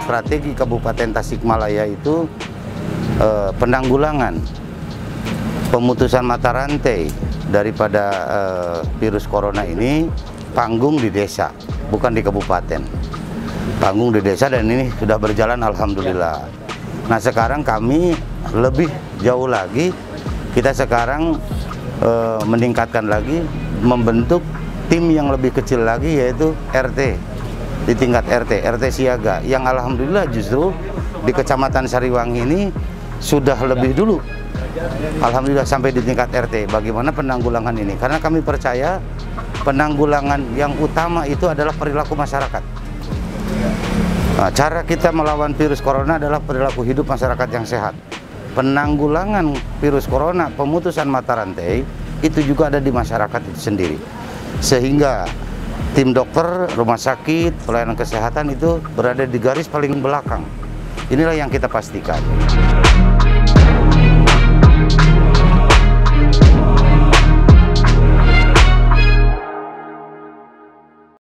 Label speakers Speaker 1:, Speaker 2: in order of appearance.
Speaker 1: strategi Kabupaten Tasikmalaya itu penanggulangan pemutusan mata rantai daripada virus corona ini panggung di desa, bukan di kabupaten. Panggung di desa, dan ini sudah berjalan alhamdulillah. Nah, sekarang kami lebih jauh lagi, kita sekarang meningkatkan lagi, membentuk tim yang lebih kecil lagi, yaitu RT, di tingkat RT siaga, yang alhamdulillah justru di Kecamatan Sariwangi ini sudah lebih dulu, alhamdulillah, sampai di tingkat RT. Bagaimana penanggulangan ini? Karena kami percaya penanggulangan yang utama itu adalah perilaku masyarakat. Nah, cara kita melawan virus corona adalah perilaku hidup masyarakat yang sehat. Penanggulangan virus corona, pemutusan mata rantai, itu juga ada di masyarakat itu sendiri. Sehingga tim dokter, rumah sakit, pelayanan kesehatan itu berada di garis paling belakang. Inilah yang kita pastikan.